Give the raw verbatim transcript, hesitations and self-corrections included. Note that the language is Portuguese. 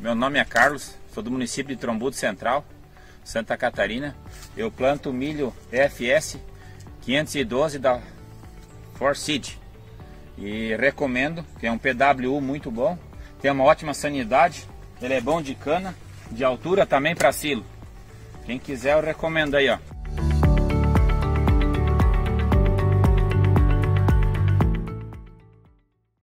meu nome é Carlos, sou do município de Trombudo Central, Santa Catarina. Eu planto milho F S quinhentos e doze da Forseed e recomendo, que é um P W U muito bom, tem uma ótima sanidade, ele é bom de cana, de altura também para silo. Quem quiser eu recomendo aí, ó.